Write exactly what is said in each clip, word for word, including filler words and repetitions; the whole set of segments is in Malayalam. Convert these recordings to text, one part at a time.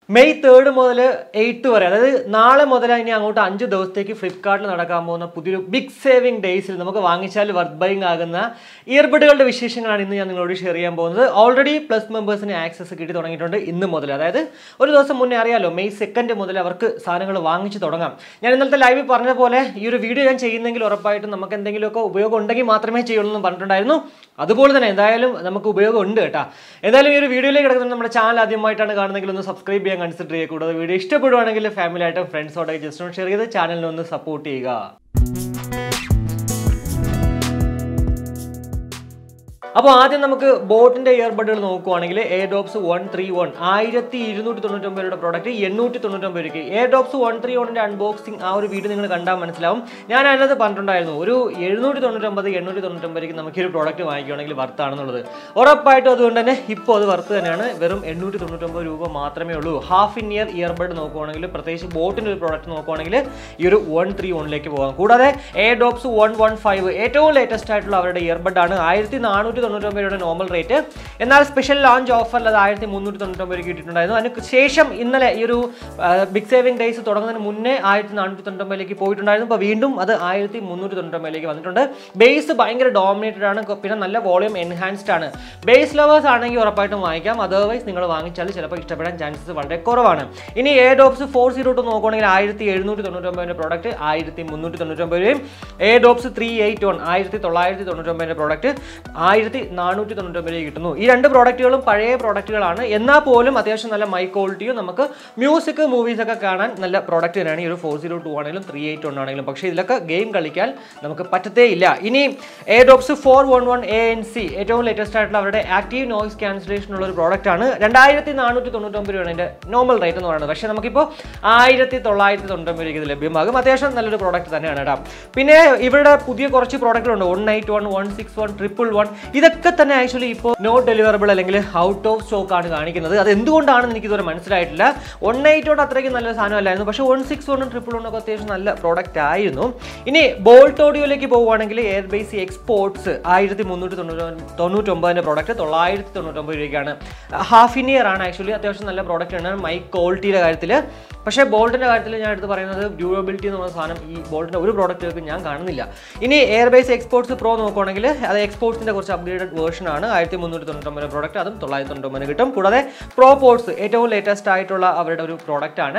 മെയ് തേർഡ് മുതൽ എയ്റ്റ് വരെ, അതായത് നാളെ മുതൽ ഇനി അങ്ങോട്ട് അഞ്ച് ദിവസത്തേക്ക് ഫ്ലിപ്കാർട്ടിൽ നടക്കാൻ പോകുന്ന പുതിയൊരു ബിഗ് സേവിംഗ് ഡേയ്സിൽ നമുക്ക് വാങ്ങിച്ചാൽ വർത്ത് ബൈങ് ആകുന്ന ഇയർബഡുകളുടെ വിശേഷങ്ങളാണ് ഇന്ന് ഞാൻ നിങ്ങളോട് ഷെയർ ചെയ്യാൻ പോകുന്നത്. ഓൾറെഡി പ്ലസ് മെമ്പേഴ്സിന് ആക്സസ് കിട്ടി തുടങ്ങിയിട്ടുണ്ട് ഇന്ന് മുതൽ. അതായത് ഒരു ദിവസം മുന്നേ അറിയാലോ, മെയ് സെക്കൻഡ് മുതൽ അവർക്ക് സാധനങ്ങൾ വാങ്ങിച്ച് തുടങ്ങാം. ഞാൻ ഇന്നലത്തെ ലൈവിൽ പറഞ്ഞ പോലെ ഈ ഒരു വീഡിയോ ഞാൻ ചെയ്യുന്നെങ്കിൽ ഉറപ്പായിട്ടും നമുക്ക് എന്തെങ്കിലുമൊക്കെ ഉപയോഗം ഉണ്ടെങ്കിൽ മാത്രമേ ചെയ്യുള്ളൂ എന്ന് പറഞ്ഞിട്ടുണ്ടായിരുന്നു. അതുപോലെ തന്നെ എന്തായാലും നമുക്ക് ഉപയോഗം ഉണ്ട് കേട്ടോ. എന്തായാലും ഈ ഒരു വീഡിയോയിലേക്ക് കിടക്കുന്നത് നമ്മുടെ ചാനൽ ആദ്യമായിട്ടാണ് കാണുന്നതെങ്കിൽ ഒന്ന് സബ്സ്ക്രൈബ് ചെയ്യാൻ കൺസിഡർ ചെയ്യുക. കൂടാതെ വീഡിയോ ഇഷ്ടപ്പെടുവാണെങ്കിൽ ഫാമിലി ആയിട്ടും ഫ്രണ്ട്സോടെ ജസ്റ്റ് ഒന്ന് ഷെയർ ചെയ്ത് ചാനലിനെ ഒന്ന് സപ്പോർട്ട് ചെയ്യുക. അപ്പോൾ ആദ്യം നമുക്ക് ബോട്ടിന്റെ ഇയർബഡുകൾ നോക്കുവാണെങ്കിൽ എയർഡോപ്സ് വൺ ത്രീ വൺ ആയിരത്തി ഇരുന്നൂറ്റി തൊണ്ണൂറ്റൊമ്പത് രൂപയുടെ പ്രോഡക്റ്റ് എണ്ണൂറ്റി തൊണ്ണൂറ്റൊമ്പത് രൂപയ്ക്ക്. എയർഡോപ്സ് വൺ ത്രീ വണ്ണിന്റെ അൺബോക്സിംഗ് ആ ഒരു വീഡിയോ നിങ്ങൾ കണ്ടാൽ മനസ്സിലാവും. ഞാൻ അതിനകത്ത് പറഞ്ഞിട്ടുണ്ടായിരുന്നു ഒരു എഴുന്നൂറ്റി തൊണ്ണൂറ്റൊമ്പത് എണ്ണൂറ്റി തൊണ്ണൂറ്റൊമ്പത് രൂപയ്ക്ക് നമുക്ക് ഈ ഒരു പ്രോഡക്റ്റ് വാങ്ങിക്കുകയാണെങ്കിൽ വർത്താണെന്നുള്ളത്. ഉറപ്പായിട്ടും അതുകൊണ്ട് തന്നെ ഇപ്പോൾ അത് വർത്ത് തന്നെയാണ്. വെറും എണ്ണൂറ്റി തൊണ്ണൂറ്റൊമ്പത് രൂപ മാത്രമേ ഉള്ളൂ. ഹാഫ് ഇൻ ഇയർ ഇയർബഡ് നോക്കുവാണെങ്കിൽ, പ്രത്യേകിച്ച് ബോട്ടിന്റെ ഒരു പ്രോഡക്റ്റ് നോക്കുവാണെങ്കിൽ ഈ ഒരു വൺ ത്രീ വണ്ണിലേക്ക് പോകാം. കൂടാതെ എയർഡോപ്സ് വൺ വൺ ഫൈവ് ഏറ്റവും ലേറ്റസ്റ്റ് ആയിട്ടുള്ള അവരുടെ ഇയർബഡ് ആണ്. ആയിരത്തി നാനൂറ്റി തൊണ്ണൂറ്റൊമ്പത് രൂപയുടെ നോർമൽ റേറ്റ്. എന്നാൽ സ്പെഷ്യൽ ലോഞ്ച് ഓഫറിൽ അത് ആയിരത്തി മുന്നൂറ്റി തൊണ്ണൂറ്റൊമ്പത് രൂപ കിട്ടിയിട്ടുണ്ടായിരുന്നു. അതിന് ശേഷം ഇന്നലെ ഈ ഒരു ബിഗ് സേവിംഗ് ഡേയ്സ് തുടങ്ങുന്നതിന് മുന്നേ ആയിരത്തി നാനൂറ്റി തൊണ്ണൂറ്റൊമ്പതിലേക്ക് പോയിട്ടുണ്ടായിരുന്നു. അപ്പോൾ വീണ്ടും അത് ആയിരത്തി മുന്നൂറ്റി തൊണ്ണൂറ്റൊമ്പതിലേക്ക് വന്നിട്ടുണ്ട്. ബേസ് ഭയങ്കര ഡോമിനേറ്റഡ് ആണ്, പിന്നെ നല്ല വോളിയം എൻഹാൻസ്ഡ് ആണ്. ബേസ് ലവേഴ്സ് ആണെങ്കിൽ ഉറപ്പായിട്ടും വാങ്ങിക്കാം. അതർവൈസ് നിങ്ങൾ വാങ്ങിച്ചാൽ ചിലപ്പോൾ ഇഷ്ടപ്പെടാൻ ചാൻസസ് വളരെ കുറവാണ്. ഇനി എയർഡോപ്സ് ഫോർ സീറോ ടു നോക്കുകയാണെങ്കിൽ ആയിരത്തി എഴുന്നൂറ്റി തൊണ്ണൂറ്റൊമ്പതിന്റെ പ്രോഡക്റ്റ് ആയിരത്തി മുന്നൂറ്റി തൊണ്ണൂറ്റൊമ്പത് രൂപയും, എയർഡോപ്സ് ത്രീ എയ്റ്റ് വൺ ആയിരത്തി തൊള്ളായിരത്തി തൊണ്ണൂറ്റൊമ്പതിന്റെ പ്രോഡക്റ്റ് ആയിരത്തി നാനൂറ്റി തൊണ്ണൂറ്റൊമ്പത് രൂപ കിട്ടുന്നു. ഈ രണ്ട് പ്രോഡക്റ്റുകളും പഴയ പ്രോഡക്റ്റുകളാണ്. എന്നാൽ പോലും അത്യാവശ്യം നല്ല മൈ ക്വാളിറ്റിയും നമുക്ക് മ്യൂസിക് മൂവീസ് ഒക്കെ കാണാൻ നല്ല പ്രോഡക്റ്റ് തന്നെയാണ് ഈ ഒരു ഫോർ സീറോ ടു ആണെങ്കിലും ത്രീ എയ്റ്റ് വൺ ആണെങ്കിലും. പക്ഷേ ഇതിലൊക്കെ ഗെയിം കളിക്കാൻ നമുക്ക് പറ്റത്തേ ഇല്ല. ഇനി Airdopes four one one A N C ഏറ്റവും ലേറ്റസ്റ്റ് ആയിട്ടുള്ള അവരുടെ ആക്റ്റീവ് നോയിസ് ക്യാൻസലേഷൻ ഉള്ള ഒരു പ്രോഡക്റ്റ് ആണ്. രണ്ടായിരത്തി നാനൂറ്റി തൊണ്ണൂറ്റൊമ്പത് രൂപയാണ് ഇതിന്റെ നോർമൽ റേറ്റ് എന്ന് പറയുന്നത്. പക്ഷേ നമുക്കിപ്പോൾ ആയിരത്തി തൊള്ളായിരത്തി തൊണ്ണൂറ്റൊമ്പത് രൂപയ്ക്ക് ഇത് ലഭ്യമാകും. അത്യാവശ്യം നല്ലൊരു പ്രോഡക്റ്റ് തന്നെയാണ് കേട്ടോ. പിന്നെ ഇവരുടെ പുതിയ കുറച്ച് പ്രോഡക്റ്റുകളുണ്ട്. One eight one one six one triple one ഇതൊക്കെ തന്നെ ആക്ച്വലി ഇപ്പോൾ നോട്ട് ഡെലിവറബിൾ അല്ലെങ്കിൽ ഔട്ട് ഓഫ് സ്റ്റോക്ക് ആണ് കാണിക്കുന്നത്. അത് എന്തുകൊണ്ടാണെന്ന് എനിക്ക് ഇതുവരെ മനസ്സിലായിട്ടില്ല. വൺ എയ്റ്റോട് അത്രയ്ക്ക് നല്ല സാധനമല്ലായിരുന്നു, പക്ഷേ വൺ സിക്സ് വണ്ണും ട്രിപ്പിൾ വണ്ണൊക്കെ അത്യാവശ്യം നല്ല പ്രോഡക്റ്റ് ആയിരുന്നു. ഇനി ബോൾട്ട് ഓഡിയോയിലേക്ക് പോകുവാണെങ്കിൽ എയർബേസ് എക്സ്പോർട്സ് ആയിരത്തി മുന്നൂറ്റി തൊണ്ണൂറ്റൊമ്പതിന്റെ പ്രോഡക്റ്റ് തൊള്ളായിരത്തി തൊണ്ണൂറ്റൊമ്പത് രൂപയ്ക്കാണ്. ഹാഫ് ഇൻ ഇയർ ആണ് ആക്ച്വലി. അത്യാവശ്യം നല്ല പ്രോഡക്റ്റ് ആണ് മൈ ക്വാളിറ്റിയുടെ കാര്യത്തിൽ. പക്ഷേ ബോൾട്ടിന്റെ കാര്യത്തിൽ ഞാൻ എടുത്ത് പറയുന്നത് ഡ്യൂറബിലിറ്റി എന്ന് പറയുന്ന സാധനം ഈ ബോൾട്ടിന്റെ ഒരു പ്രോഡക്റ്റുകൾക്ക് ഞാൻ കാണുന്നില്ല. ഇനി എയർബേസ് എക്സ്പോർട്സ് പ്രോ നോക്കുകയാണെങ്കിൽ അത് എക്സ്പോർട്സിന്റെ കുറച്ച് അപ്ഗ്രേഡഡ് വേർഷൻ ആണ്. ആയിരത്തി മുന്നൂറ്റി തൊണ്ണൂറ്റൊമ്പത് പ്രോഡക്റ്റ്, അതും തൊള്ളായിരത്തി തൊണ്ണൂറ്റൊമ്പത് കിട്ടും. കൂടാതെ പ്രോ പോർട്സ് ഏറ്റവും ലേറ്റസ്റ്റ് ആയിട്ടുള്ള അവരുടെ ഒരു പ്രോഡക്റ്റ് ആണ്.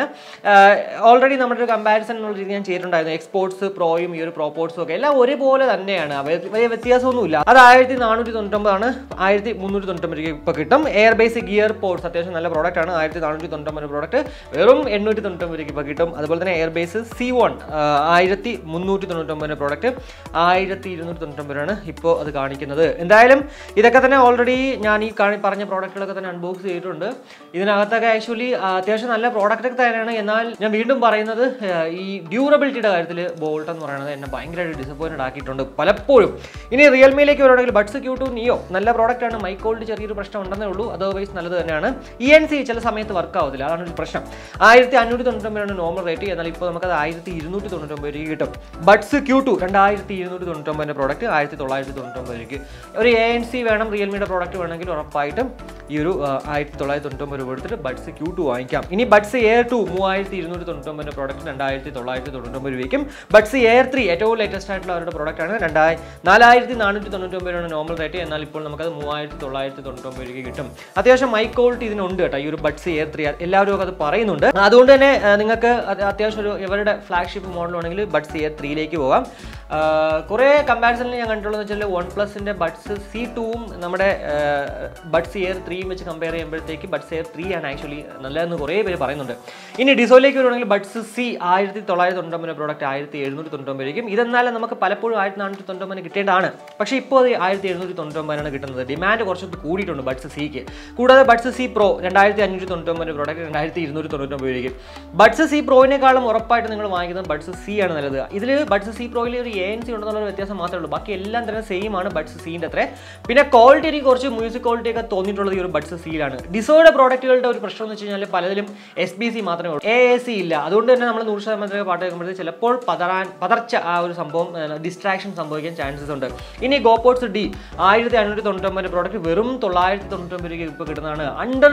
ഓൾറെഡി നമ്മുടെ ഒരു കമ്പാരിസൺ എന്നുള്ള രീതി ഞാൻ ചെയ്തിട്ടുണ്ടായിരുന്നു. എക്സ്പോർട്സ് പ്രോയും ഈ ഒരു പ്രോ പോർട്സും ഒക്കെ എല്ലാം ഒരുപോലെ തന്നെയാണ്, വലിയ വ്യത്യാസമൊന്നുമില്ല. അത് ആയിരത്തി നാനൂറ്റി തൊണ്ണൂറ്റൊമ്പതാണ്, ആയിരത്തി മുന്നൂറ്റി തൊണ്ണൂറ്റൊമ്പത് രൂപ ഇപ്പോൾ കിട്ടും. എയർബേസ് ഗിയർ പോർട്സ് അത്യാവശ്യം നല്ല പ്രോഡക്റ്റ് ആണ്. ആയിരത്തി നാനൂറ്റി തൊണ്ണൂറ്റൊമ്പത് പ്രോഡക്റ്റ് വെറും എണ്ണൂറ്റി തൊണ്ണൂറ്റൊമ്പത് രൂപ ഇപ്പോൾ കിട്ടും. അതുപോലെ തന്നെ എയർബേസ് സി വൺ ആയിരത്തി മുന്നൂറ്റി തൊണ്ണൂറ്റൊമ്പതിന്റെ പ്രോഡക്റ്റ് ആയിരത്തി ഇരുന്നൂറ്റി തൊണ്ണൂറ്റൊമ്പതാണ് ഇപ്പോൾ അത് കാണിക്കുന്നത്. എന്തായാലും ഇതൊക്കെ തന്നെ ഓൾറെഡി ഞാൻ ഈ പറഞ്ഞ പ്രോഡക്റ്റുകളൊക്കെ തന്നെ അൺബോക്സ് ചെയ്തിട്ടുണ്ട്. ഇതിനകത്തൊക്കെ ആക്ച്വലി അത്യാവശ്യം നല്ല പ്രോഡക്റ്റ് ഒക്കെ തന്നെയാണ്. എന്നാൽ ഞാൻ വീണ്ടും പറയുന്നത് ഈ ഡ്യൂറബിലിറ്റിയുടെ കാര്യത്തിൽ ബോൾട്ട് എന്ന് പറയുന്നത് എന്നെ ഭയങ്കരമായിട്ട് ഡിസപ്പോയിൻറ്റഡ് ആക്കിയിട്ടുണ്ട് പലപ്പോഴും. ഇനി റിയൽമിയിലേക്ക് വരുവാണെങ്കിൽ ബഡ്സ് ക്യൂ ടു നിയോ നല്ല പ്രോഡക്റ്റ് ആണ്. മൈ ക്വാളിറ്റി ചെറിയൊരു പ്രശ്നം ഉണ്ടെന്നേ ഉള്ളൂ, അതർവൈസ് നല്ലത് തന്നെയാണ്. ഇ എൻ സി ചില സമയത്ത് വർക്ക് ആവത്തില്ല, അതാണ് ഒരു പ്രശ്നം. ആയിരത്തി അഞ്ഞൂറ്റി തൊണ്ണൂറ്റൊമ്പതാണ് നോർമൽ റേറ്റ്. എന്നാൽ ഇപ്പോൾ നമുക്കത് ആയിരത്തി ഇരുന്നൂറ്റി തൊണ്ണൂറ്റൊമ്പത് രൂപ കിട്ടും. ബഡ്സ് ക്യൂ ടു രണ്ടായിരത്തി ഇരുന്നൂറ്റി തൊണ്ണൂറ്റൊമ്പതിന്റെ പ്രോഡക്റ്റ് ആയിരത്തി തൊള്ളായിരത്തി തൊണ്ണൂറ്റൊമ്പത് രൂപയ്ക്ക്. ഒരു എ എൻ സി വേണം, റിയൽമിയുടെ പ്രോഡക്റ്റ് വേണമെങ്കിൽ ഉറപ്പായിട്ടും ഈ ഒരു ആയിരത്തി തൊള്ളായിരത്തി തൊണ്ണൂറ്റൊമ്പത് രൂപ എടുത്തിട്ട് ബഡ്സ് ക്യൂ ടു വാങ്ങിക്കാം. ഇനി ബഡ്സ് എയർ ടു മൂവായിരത്തി ഇരുന്നൂറ്റി തൊണ്ണൂറ്റൊമ്പതിന്റെ പ്രോഡക്റ്റ് രണ്ടായിരത്തി തൊള്ളായിരത്തി തൊണ്ണൂറ്റൊമ്പത് രൂപയ്ക്കും. ബഡ്സ് എയർ ത്രീ ഏറ്റവും ലേറ്റസ്റ്റ് ആയിട്ടുള്ള അവരുടെ പ്രോഡക്റ്റ് ആണ്. രണ്ടായി നാലായിരത്തി നാനൂറ്റി തൊണ്ണൂറ്റൊമ്പത് രൂപയാണ് നോർമൽ റേറ്റ്. എന്നാൽ ഇപ്പോൾ നമുക്കത് മൂവായിരത്തി തൊള്ളായിരത്തി തൊണ്ണൂറ്റൊമ്പത് രൂപയ്ക്ക് കിട്ടും. അത്യാവശ്യം മൈ ക്വാളിറ്റി ഇതിനുണ്ട് കേട്ടോ, ഈ ഒരു ബഡ്സ് എയർ ത്രീ എല്ലാവരും ഒക്കെ അത് പറയുന്നുണ്ട്. അതുകൊണ്ട് തന്നെ നിങ്ങൾക്ക് അത്യാവശ്യം ഒരു ഇവരുടെ ഫ്ലാഗ്ഷിപ്പ് മോഡൽ ആണെങ്കിൽ ബഡ്സ് എയർ ത്രീയിലേക്ക് പോകാം. കുറേ കമ്പാരിസണിൽ ഞാൻ കണ്ടിട്ടുള്ളത് വെച്ചാൽ വൺ പ്ലസിൻ്റെ ബഡ്സ് സി ടൂവും നമ്മുടെ ബഡ്സ് എയർ ത്രീയും വെച്ച് കമ്പയർ ചെയ്യുമ്പോഴത്തേക്ക് ബഡ്സ് എയർ ത്രീ ആണ് ആക്ച്വലി നല്ലതെന്ന് കുറേ പേര് പറയുന്നുണ്ട്. ഇനി ഡിസോയിലേക്ക് വരുവാണെങ്കിൽ ബഡ്സ് സി ആയിരത്തി തൊള്ളായിരത്തി തൊണ്ണൂറ്റൊമ്പത് പ്രോഡക്റ്റ് ആയിരത്തി എഴുന്നൂറ്റി തൊണ്ണൂറ്റൊമ്പതിലേക്കും. ഇതെന്നാലും നമുക്ക് പലപ്പോഴും ആയിരത്തി നാനൂറ്റി തൊണ്ണൂറ്റൊമ്പതിന് കിട്ടേണ്ടതാണ്, പക്ഷേ ഇപ്പോൾ അത് ആയിരത്തി എഴുന്നൂറ്റി തൊണ്ണൂറ്റൊമ്പതിനാണ് കിട്ടുന്നത്. ഡിമാൻഡ് കുറച്ചൊക്കെ കൂടിയിട്ടുണ്ട് ബഡ്സ് സിക്ക്. കൂടാതെ ബഡ്സ് സി പ്രോ രണ്ടായിരത്തി അഞ്ഞൂറ്റി തൊണ്ണൂറ്റൊമ്പത് പ്രോഡക്റ്റ് രണ്ടായിരത്തി ഇരുന്നൂറ്റി തൊണ്ണൂറ്റൊമ്പതിലേക്ക്. ബഡ്സ് സി പ്രോയിനേക്കാളും ഉറപ്പായിട്ട് നിങ്ങൾ വാങ്ങിക്കുന്നത് ബഡ്സ് സി ആണ് നല്ലത്. ഇതിൽ ബഡ്സ് സി പ്രോയിൽ ഒരു എ എൻ സി ഉണ്ടെന്നുള്ള വ്യത്യാസം മാത്രമേ ഉള്ളൂ, ബാക്കി എല്ലാം തന്നെ സെയിം ആണ് ബഡ്സ് സീൻ്റെ അത്ര. പിന്നെ ക്വാളിറ്റി എനിക്ക് കുറച്ച് മ്യൂസിക് ക്വാളിറ്റി ഒക്കെ തോന്നിയിട്ടുള്ളത് ഈ ഒരു ബഡ്സ് സിയിലാണ്. ഡിസോയുടെ പ്രോഡക്റ്റുകളുടെ ഒരു പ്രശ്നം എന്ന് വെച്ച് കഴിഞ്ഞാൽ പലതിലും എസ് ബി സി മാത്രമേ ഉള്ളൂ, എ എ സി ഇല്ല. അതുകൊണ്ട് തന്നെ നമ്മൾ നൂറ് ശതമാനത്തിലേക്ക് പാട്ട് കേൾക്കുമ്പോഴത്തേക്ക് ചിലപ്പോൾ പതറാൻ പതർച്ച ആ ഒരു സംഭവം ഡിസ്ട്രാക്ഷൻ സംഭവിക്കാൻ ചാൻസസ് ഉണ്ട്. ഇനി ഗോപോർട്സ് ഡി ആയിരത്തി അഞ്ഞൂറ്റി തൊണ്ണൂറ്റൊമ്പതിൻ്റെ പ്രോഡക്റ്റ് വെറും തൊള്ളായിരത്തി തൊണ്ണൂറ്റൊമ്പത് രൂപയ്ക്ക് ഇപ്പോൾ കിട്ടുന്നതാണ്. അണ്ടർ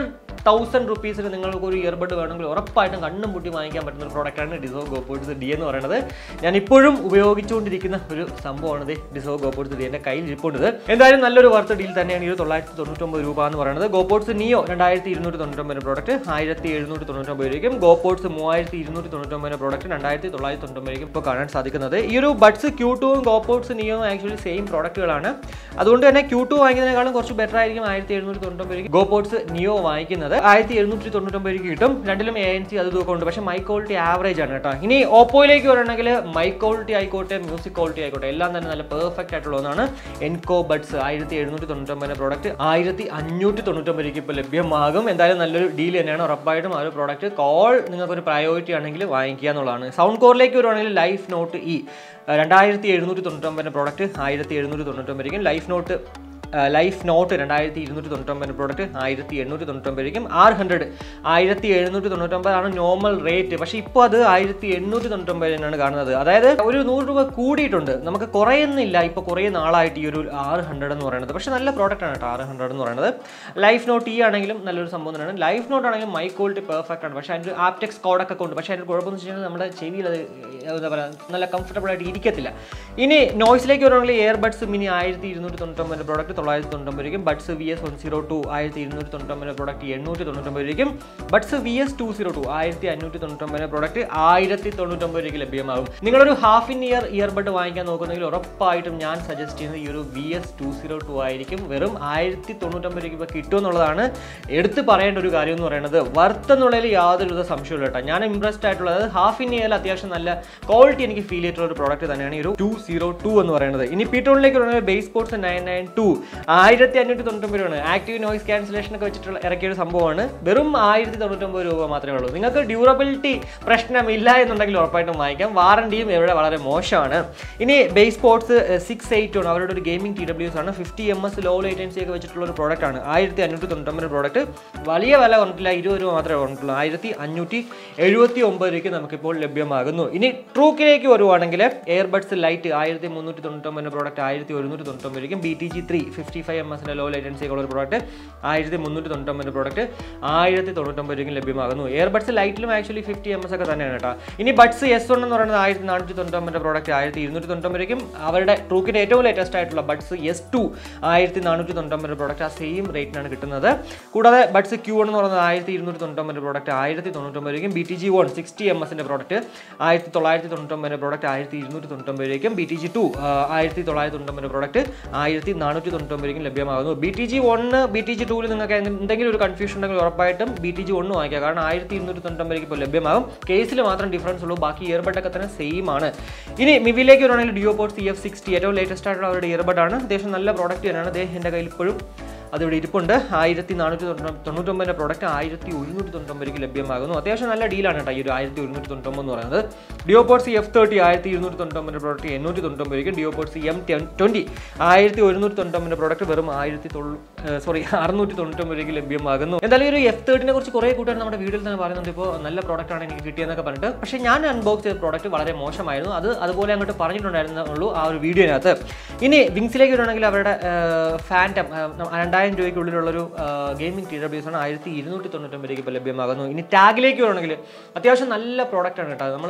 തൗസൻഡ് റുപ്പീസിന് നിങ്ങൾക്ക് ഒരു ഇയർബഡ് വേണമെങ്കിൽ ഉറപ്പായിട്ടും കണ്ണും പൂട്ടി വാങ്ങിക്കാൻ പറ്റുന്ന ഒരു പ്രോഡക്റ്റാണ് ഡിസോ ഗോപോഡ്സ് ഡി എന്ന് പറയുന്നത്. ഞാൻ ഇപ്പോഴും ഉപയോഗിച്ചുകൊണ്ടിരിക്കുന്ന ഒരു സംഭവമാണ് ഡിസോ ഗോപോഡ്സ് ഡി എൻ്റെ കയ്യിൽ ഇരിപ്പുണ്ട്. എന്തായാലും നല്ലൊരു വർത്ത് ഡീൽ തന്നെയാണ് ഈ തൊള്ളായിരത്തി തൊണ്ണൂറ്റൊമ്പത് രൂപ എന്ന് പറയുന്നത്. ഗോപോഡ്സ് നിയോ രണ്ടായിരത്തി ഇരുന്നൂറ്റി തൊണ്ണൂറ്റൊമ്പത് പ്രോഡക്റ്റ് ആയിരത്തി എഴുന്നൂറ്റി തൊണ്ണൂറ്റൊമ്പത് രൂപയ്ക്കും, ഗോപോഡ്സ് മൂവായിരത്തി ഇരുന്നൂറ്റി തൊണ്ണൂറ്റൊമ്പത് പ്രോഡക്റ്റ് രണ്ടായിരത്തി തൊള്ളായിരത്തി തൊണ്ണൂറ്റൊമ്പത് രൂപയ്ക്കും ഇപ്പോൾ കാണാൻ സാധിക്കുന്നത്. ഈ ഒരു ബഡ്സ് ക്യൂ ടുവും ഗോപോഡ്സ് നിയോ ആക്ച്വലി സെയിം പ്രോഡക്റ്റുകളാണ്. അതുകൊണ്ട് തന്നെ ക്യൂ ടു വാങ്ങിക്കുന്നതിനേക്കാളും കുറച്ച് ബെറ്റർ ആയിരിക്കും ആയിരത്തി എഴുന്നൂറ്റി തൊണ്ണൂറ്റൊമ്പത് രൂപയ്ക്ക് ഗോപോഡ്സ് നിയോ വാങ്ങിക്കുന്നത്. ആയിരത്തി എഴുന്നൂറ്റി തൊണ്ണൂറ്റൊമ്പത് രൂപയ്ക്ക് കിട്ടും. രണ്ടിലും എ എൻ സി അത് ഇതൊക്കെ ഉണ്ട്, പക്ഷേ മൈ ക്വാളിറ്റി ആവറേജ് ആണ് കേട്ടോ. ഇനി ഓപ്പോയിലേക്ക് വരണമെങ്കിൽ മൈ ക്വാളിറ്റി ആയിക്കോട്ടെ മ്യൂസിക് ക്വാളിറ്റി ആയിക്കോട്ടെ എല്ലാം തന്നെ നല്ല പെർഫെക്റ്റ് ആയിട്ടുള്ള ഒന്നാണ്. എൻകോ ബഡ്സ് ആയിരത്തി എഴുന്നൂറ്റി തൊണ്ണൂറ്റൊമ്പത് പ്രോഡക്റ്റ് ആയിരത്തി അഞ്ഞൂറ്റി തൊണ്ണൂറ്റൊമ്പത് രൂപയ്ക്ക് ഇപ്പോൾ ലഭ്യമാകും. എന്തായാലും നല്ലൊരു ഡീൽ തന്നെയാണ്. ഉറപ്പായിട്ടും ആ ഒരു പ്രോഡക്റ്റ് കോൾ നിങ്ങൾക്കൊരു പ്രയോറിറ്റി ആണെങ്കിൽ വാങ്ങിക്കുക എന്നുള്ളതാണ്. സൗണ്ട് കോറിലേക്ക് വരുവാണെങ്കിൽ ലൈഫ് നോട്ട് ഇ രണ്ടായിരത്തി എഴുന്നൂറ്റി തൊണ്ണൂറ്റൊമ്പത് പ്രോഡക്റ്റ് ആയിരത്തി എഴുന്നൂറ്റി തൊണ്ണൂറ്റൊമ്പതിരിക്കും. ലൈഫ് നോട്ട് ലൈഫ് നോട്ട് രണ്ടായിരത്തി ഇരുന്നൂറ്റി തൊണ്ണൂറ്റൊമ്പത് പ്രോഡക്റ്റ് ആയിരത്തി എണ്ണൂറ്റി തൊണ്ണൂറ്റൊമ്പതിരിക്കും. ആർ ഹൺഡ്രഡ് ആയിരത്തി എഴുന്നൂറ്റി തൊണ്ണൂറ്റൊമ്പതാണ് നോർമൽ റേറ്റ്, പക്ഷേ ഇപ്പോൾ അത് ആയിരത്തി എണ്ണൂറ്റി തൊണ്ണൂറ്റൊമ്പതിനാണ് കാണുന്നത്. അതായത് ഒരു നൂറ് രൂപ കൂടിയിട്ടുണ്ട്, നമുക്ക് കുറയുന്നില്ല. ഇപ്പോൾ കുറേ നാളായിട്ട് ഈ ഒരു ആർ ഹൺഡ്രഡ് എന്ന് പറയുന്നത്, പക്ഷേ നല്ല പ്രോഡക്റ്റ് ആണ് കേട്ടോ ആർ ഹൺഡ്രഡ് എന്ന് പറയുന്നത്. ലൈഫ് നോട്ട് ഈ ആണെങ്കിലും നല്ലൊരു സംഭവം തന്നെയാണ്. ലൈഫ് നോട്ട് ആണെങ്കിലും മൈ ക്വാളിറ്റി പെർഫെക്റ്റ് ആണ്, പക്ഷേ അതിൻ്റെ ആപ്റ്റെക്സ് കോഡൊക്കെ ഉണ്ട്. പക്ഷേ അതിൻ്റെ കുഴപ്പമെന്ന് വെച്ച് കഴിഞ്ഞാൽ നമ്മുടെ ചെവിയിൽ അത് എന്താ പറയുക നല്ല കംഫർട്ടബിൾ ആയിട്ട് ഇരിക്കത്തില്ല. ഇനി നോയ്സിലേക്ക് വരുവാണെങ്കിൽ എയർബഡ്സ് മിനി ആയിരത്തി ഇരുന്നൂറ്റി തൊണ്ണൂറ്റൊമ്പത് പ്രോഡക്റ്റ് തൊള്ളായിരത്തി തൊണ്ണൂറ്റൊമ്പത് രൂപയ്ക്കും. Buds V S one zero two ആയിരത്തി ഇരുന്നൂറ്റി തൊണ്ണൂറ്റൊമ്പത് പ്രോഡക്റ്റ് എണ്ണൂറ്റി തൊണ്ണൂറ്റൊമ്പത് രൂപയ്ക്കും. Buds V S two zero two ആയിരത്തി അഞ്ഞൂറ്റി തൊണ്ണൂറ്റൊമ്പത് പ്രോഡക്റ്റ് ആയിരത്തി തൊണ്ണൂറ്റൊമ്പത് രൂപയ്ക്ക് ലഭ്യമാകും. നിങ്ങളൊരു ഹാഫ് ഇൻ ഇയർ ഇയർബഡ് വാങ്ങിക്കാൻ നോക്കുന്നെങ്കിൽ ഉറപ്പായിട്ടും ഞാൻ സജസ്റ്റ് ചെയ്യുന്നത് ഈ ഒരു V S two zero two ആയിരിക്കും. വെറും ആയിരത്തി തൊണ്ണൂറ്റൊമ്പത് രൂപയ്ക്ക് ഇപ്പോൾ കിട്ടുമെന്നുള്ളതാണ് എടുത്ത് പറയേണ്ട ഒരു കാര്യം എന്ന് പറയുന്നത്. വർത്ത് എന്നുള്ളതിൽ യാതൊരു സംശയമില്ല കേട്ടോ. ഞാൻ ഇംപ്രസ്ഡ് ആയിട്ടുള്ളത് ഹാഫ് ഇൻ ഇയറിൽ അത്യാവശ്യം നല്ല ക്വാളിറ്റി എനിക്ക് ഫീൽ ചെയ്തിട്ടുള്ള ഒരു പ്രോഡക്റ്റ് തന്നെയാണ് ഈ ഒരു ടു സീറോ ടു എന്ന് പറയുന്നത്. ഇനി പീറ്റോണിലേക്ക് വരുന്നത് bass sports nine nine two ആയിരത്തി അഞ്ഞൂറ്റി തൊണ്ണൂറ്റൊമ്പത് രൂപയാണ്. ആക്റ്റീവ് നോയ്സ് ക്യാൻസലേഷൻ ഒക്കെ വെച്ചിട്ടുള്ള ഇറക്കിയ ഒരു സംഭവമാണ്. വെറും ആയിരത്തി തൊണ്ണൂറ്റൊമ്പത് രൂപ മാത്രമേ ഉള്ളൂ. നിങ്ങൾക്ക് ഡ്യൂറബിലിറ്റി പ്രശ്നമില്ല എന്നുണ്ടെങ്കിൽ ഉറപ്പായിട്ടും വാങ്ങിക്കാം. വാറണ്ടിയും ഇവിടെ വളരെ മോശമാണ്. ഇനി ബേസ് സ്പോർട്സ് സിക്സ് എയ്റ്റ് ആണ് അവരുടെ ഒരു ഗെയിമിംഗ് ടി ഡബ്ല്യൂസ് ആണ്. Fifty M S low latency ഒക്കെ വെച്ചിട്ടുള്ള ഒരു പ്രോഡക്റ്റ് ആണ്. ആയിരത്തി അഞ്ഞൂറ്റി തൊണ്ണൂറ്റൊമ്പത് പ്രോഡക്റ്റ് വലിയ വില പറഞ്ഞിട്ടില്ല, ഇരുപത് രൂപ മാത്രമേ പറഞ്ഞിട്ടുള്ളൂ. ആയിരത്തി അഞ്ഞൂറ്റി എഴുപത്തി ഒമ്പത് രൂപയ്ക്ക് നമുക്കിപ്പോൾ ലഭ്യമാകുന്നു. ഇനി ട്രൂക്കിലേക്ക് വരുവാണെങ്കിൽ എയർബഡ്സ് ലൈറ്റ് ആയിരത്തി മുന്നൂറ്റി തൊണ്ണൂറ്റൊമ്പത് പ്രോഡക്റ്റ് ആയിരത്തി ഒരുന്നൂറ്റി തൊണ്ണൂറ്റൊമ്പത് രൂപയ്ക്കും. B T G three fifty five M എസിൻ്റെ ലോ ലേറ്റൻസി ഉള്ള ഒരു പ്രോഡക്റ്റ് ആയിരത്തി മുന്നൂറ്റി തൊണ്ണൂറ്റൊമ്പത് പ്രോഡക്റ്റ് ആയിരത്തി തൊണ്ണൂറ്റൊമ്പത് രൂപയ്ക്കും ലഭ്യമാകുന്നു. എയർബഡ്സ് ലൈറ്റിലും ആക്ച്വലി ഫിഫ്റ്റി എം എസ് ഒക്കെ തന്നെയാണ് കേട്ടോ. ഇനി ബഡ്സ് എസ് വൺ എന്ന് പറയുന്നത് ആയിരത്തി നാനൂറ്റി തൊണ്ണൂറ്റൊമ്പത് പ്രോഡക്റ്റ് ആയിരത്തി ഇരുന്നൂറ്റി തൊണ്ണൂറ്റൊമ്പത് രൂപയ്ക്കും. അവരുടെ ട്രൂക്കിൻ്റെ ഏറ്റവും ലേറ്റസ്റ്റ് ആയിട്ടുള്ള ബഡ്സ് എസ് ടു ആയിരത്തി നാനൂറ്റി തൊണ്ണൂറ്റൊമ്പത് പ്രോഡക്റ്റ് ആ സെയിം റേറ്റിനാണ് കിട്ടുന്നത്. കൂടാതെ ബഡ്സ് ക്യൂ എന്ന് പറയുന്നത് ആയിരത്തി ഇരുന്നൂറ്റി തൊണ്ണൂറ്റൊമ്പത് പ്രോഡക്റ്റ് ആയിരത്തി തൊണ്ണൂറ്റൊമ്പത് രൂപയ്ക്കും. B T G one sixty M എസിൻ്റെ പ്രോഡക്റ്റ് ആയിരത്തി തൊള്ളായിരത്തി തൊണ്ണൂറ്റൊമ്പത് പ്രോഡക്റ്റ് ആയിരത്തി ഇരുന്നൂറ്റി തൊണ്ണൂറ്റൊമ്പത് രൂപയ്ക്കും. ബി ടി ജി ടു ആയിരത്തി തൊള്ളായിരത്തി തൊണ്ണൂറ്റൊമ്പത് പ്രോഡക്റ്റ് ആയിരത്തി നാനൂറ്റി തൊണ്ണൂറ്റൊമ്പത് രൂപയ്ക്കും ലഭ്യമാകുന്നു. B T G one B T G ടൂവിൽ നിങ്ങൾക്ക് എന്തെങ്കിലും ഒരു കൺഫ്യൂഷൻ ഉണ്ടെങ്കിൽ ഉറപ്പായിട്ടും ബി ടി ജി ഒന്ന് വാങ്ങിക്കുക. കാരണം ആയിരത്തി ഇരുന്നൂറ്റി തൊണ്ണൂറ്റൊമ്പത് രൂപയ്ക്ക് ഇപ്പോൾ ലഭ്യമാകും. കേസിൽ മാത്രം ഡിഫറൻസ് ഉള്ളൂ, ബാക്കി ഇയർബഡൊക്കെ തന്നെ സെയിം ആണ്. ഇനി മിവിലേക്ക് വരുവാണെങ്കിൽ ഡിയോപോഡ് സി എഫ് സിക്സ്റ്റി ഏറ്റവും ലേറ്റസ്റ്റ് ആയിട്ടുള്ള അവരുടെ ഇയർബഡാണ്. അത്യാവശ്യം നല്ല പ്രോഡക്റ്റ് തന്നെയാണ്. അദ്ദേഹം എൻ്റെ കയ്യിൽ ഇപ്പോഴും അതിവിടെ ഇരിപ്പുണ്ട്. ആയിരത്തി നാനൂറ്റി തൊണ്ണൂറ്റൊമ്പതിൻ്റെ പ്രോഡക്റ്റ് ആയിരത്തി ഒരുന്നൂറ്റി തൊണ്ണൂറ്റൊമ്പതിലേക്ക് ലഭ്യമാകുന്നു. അത്യാവശ്യം നല്ല ഡീലാണ് കേട്ടോ ഈ ഒരു ആയിരത്തി ഒരുന്നൂറ്റി തൊണ്ണൂറ്റൊമ്പത് എന്ന് പറയുന്നത്. ഡിയോപോഡ് സി എഫ് തേർട്ടി ആയിരത്തി ഇരുന്നൂറ്റി തൊണ്ണൂറ്റൊമ്പതിൻ്റെ പ്രോഡക്റ്റ് എണ്ണൂറ്റി തൊണ്ണൂറ്റൊമ്പതിലേക്കും. ഡിയോപോഡ് സി എം ട്വൻറ്റി ആയിരത്തി ഒരുന്നൂറ്റി തൊണ്ണൂറ്റൊമ്പതിൻ്റെ പ്രോഡക്റ്റ് വെറും ആയിരത്തി തൊള്ളു സോറി അറുന്നൂറ്റി തൊണ്ണൂറ്റൊമ്പതിലേക്ക് ലഭ്യമാകുന്നു. എന്തായാലും ഒരു എഫ് തേർട്ടിനെ കുറിച്ച് കുറേ കൂട്ടുകാർ നമ്മുടെ വീഡിയോയിൽ തന്നെ പറയുന്നുണ്ട് ഇപ്പോൾ നല്ല പ്രോഡക്റ്റാണ് എനിക്ക് കിട്ടിയെന്നൊക്കെ പറഞ്ഞിട്ട്. പക്ഷേ ഞാൻ അൺബോക്സ് ചെയ്ത പ്രോഡക്റ്റ് വളരെ മോശമായിരുന്നു. അത് അതുപോലെ അങ്ങോട്ട് പറഞ്ഞിട്ടുണ്ടായിരുന്നുള്ളൂ ആ ഒരു വീഡിയോനകത്ത്. ഇനി വിങ്സിലേക്ക് വരുവാണെങ്കിൽ അവരുടെ ഫാൻറ്റം രണ്ടായിരം രൂപയ്ക്കുള്ളിലുള്ളൊരു ഗെയിമിംഗ് ടി ഡബ്ല്യൂസ് ആണ്. ആയിരത്തി ഇരുന്നൂറ്റി തൊണ്ണൂറ്റൊമ്പതിലേക്ക് ഇപ്പോൾ ലഭ്യമാകുന്നു. ഇനി ടാഗിലേക്ക് വരുവാണെങ്കിൽ അത്യാവശ്യം നല്ല പ്രോഡക്റ്റാണ് കേട്ടോ. നമ്മൾ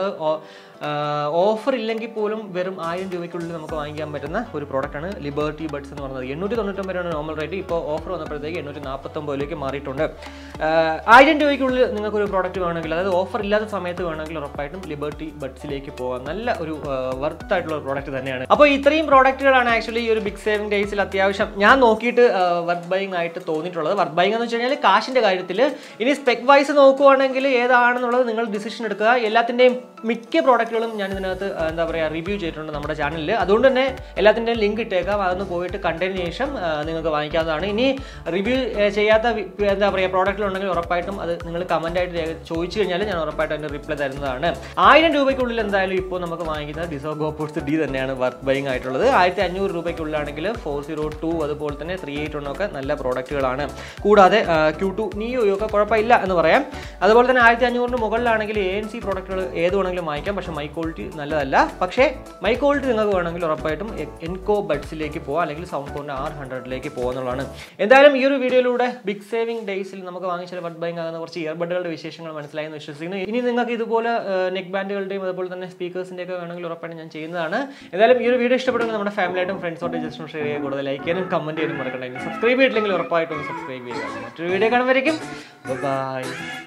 ഓഫർ ഇല്ലെങ്കിൽ പോലും വെറും ആയിരം രൂപയ്ക്കുള്ളിൽ നമുക്ക് വാങ്ങിക്കാൻ പറ്റുന്ന ഒരു പ്രോഡക്റ്റാണ് ലിബർട്ടി ബഡ്സ് എന്ന് പറയുന്നത്. എണ്ണൂറ്റി തൊണ്ണൂറ്റൊമ്പതാണ് നോർമൽ റേറ്റ്. ഇപ്പോൾ ഓഫർ വന്നപ്പോഴത്തേക്ക് എണ്ണൂറ്റി നാൽപ്പത്തൊമ്പതിലേക്ക് മാറിയിട്ടുണ്ട്. ആയിരം രൂപയ്ക്കുള്ളിൽ നിങ്ങൾക്കൊരു പ്രോഡക്റ്റ് വേണമെങ്കിൽ, അതായത് ഓഫർ ഇല്ലാത്ത സമയത്ത് വേണമെങ്കിൽ ഉറപ്പായിട്ടും ലിബർട്ടി ബഡ്സിലേക്ക് പോകാം. നല്ല ഒരു വർത്ത് ആയിട്ടുള്ള ഒരു പ്രോഡക്റ്റ് തന്നെയാണ്. അപ്പോൾ ഇത്രയും പ്രോഡക്റ്റുകളാണ് ആക്ച്വലി ഈ ഒരു ബിഗ് സേവിംഗ് ഡേയ്സിൽ അത്യാവശ്യം ഞാൻ നോക്കിയിട്ട് വർത്ത് ബൈങ് ആയിട്ട് തോന്നിയിട്ടുള്ളത്. വർത്ത് ബൈങ് എന്ന് വെച്ച് കഴിഞ്ഞാൽ കാശിൻ്റെ കാര്യത്തിൽ. ഇനി സ്പെക് വൈസ് നോക്കുവാണെങ്കിൽ ഏതാണെന്നുള്ളത് നിങ്ങൾ ഡിസിഷൻ എടുക്കുക. എല്ലാത്തിൻ്റെയും മിക്ക പ്രോഡക്റ്റുകളും ഞാൻ ഇതിനകത്ത് എന്താ പറയുക റിവ്യൂ ചെയ്തിട്ടുണ്ട് നമ്മുടെ ചാനലിൽ. അതുകൊണ്ട് തന്നെ എല്ലാത്തിൻ്റെയും ലിങ്ക് ഇട്ടേക്കാം. അതൊന്ന് പോയിട്ട് കണ്ടതിന് ശേഷം നിങ്ങൾക്ക് വാങ്ങിക്കാവുന്നതാണ്. ഇനി റിവ്യൂ ചെയ്യാത്ത എന്താ പറയുക പ്രോഡക്റ്റുകളുണ്ടെങ്കിൽ ഉറപ്പായിട്ടും അത് നിങ്ങൾ കമൻറ്റായിട്ട് ചോദിച്ചു കഴിഞ്ഞാൽ ഞാൻ ഉറപ്പായിട്ടും അതിൻ്റെ റിപ്ലൈ തരുന്നതാണ്. ആയിരം രൂപയ്ക്കുള്ളിൽ എന്തായാലും ഇപ്പോൾ നമുക്ക് വാങ്ങിക്കുന്നത് ഡിസോ ഗോപോഡ്സ് ഡി തന്നെയാണ് വർത്ത് ബൈങ് ആയിട്ടുള്ളത്. ആയിരത്തി അഞ്ഞൂറ് രൂപയ്ക്കുള്ളിലാണെങ്കിൽ ഫോർ സീറോ ടു അതുപോലെ തന്നെ ത്രീ എയ്റ്റ് വൺ ഒക്കെ നല്ല പ്രോഡക്റ്റുകളാണ്. കൂടാതെ ക്യൂ ടു നിയോയൊക്കെ കുഴപ്പമില്ല എന്ന് പറയാം. അതുപോലെ തന്നെ ആയിരത്തി അഞ്ഞൂറിന് മുകളിലാണെങ്കിൽ എ എൻ സി പ്രോഡക്റ്റുകൾ ഏത് വേണമെങ്കിലും വാങ്ങിക്കാം. പക്ഷേ മൈ ക്വാളിറ്റി നല്ലതല്ല. പക്ഷേ മൈ ക്വാളിറ്റി നിങ്ങൾക്ക് വേണമെങ്കിൽ ഉറപ്പായിട്ടും എൻകോ ബഡ്സിലേക്ക് പോകാം, അല്ലെങ്കിൽ സൗണ്ട് കോറിൻ്റെ ആർ ഹൺഡ്രഡിലേക്ക് പോകുക എന്നുള്ളതാണ്. എന്തായാലും ഈ ഒരു വീഡിയോയിലൂടെ ബിഗ് സേവിംഗ് ഡേയ്സിൽ നമുക്ക് വാങ്ങിച്ചാൽ വട്ട് ബൈങ് ആകുന്ന കുറച്ച് ഇയർബഡുകളുടെ വിശേഷങ്ങൾ മനസ്സിലായെന്ന് വിശ്വസിക്കുന്നു. ഇനി നിങ്ങൾക്ക് ഇതുപോലെ നെക്ക് ബാൻഡുകളുടെയും അതുപോലെ തന്നെ സ്പീക്കേഴ്സിൻ്റെ ഒക്കെ വേണമെങ്കിൽ ഉറപ്പായിട്ട് ഞാൻ ചെയ്യുന്നതാണ്. എന്തായാലും ഈ ഒരു വീഡിയോ ഇഷ്ടപ്പെടുമെങ്കിൽ നമ്മുടെ ഫാമിലിയായിട്ടും ഫ്രണ്ട്സോട്ട് ജസ്റ്റ് ഷെയർ ചെയ്യുക, കൂടുതൽ ലൈക്ക് ചെയ്യാനും കമൻറ്റ് ചെയ്യാനും മറക്കണ്ട. സബ്സ്ക്രൈബ് ചെയ്തില്ലെങ്കിൽ ഉറപ്പായിട്ടും സബ്സ്ക്രൈബ് ചെയ്യുക. മറ്റൊരു വീഡിയോ കാണുമ്പോഴേക്കും ബൈ.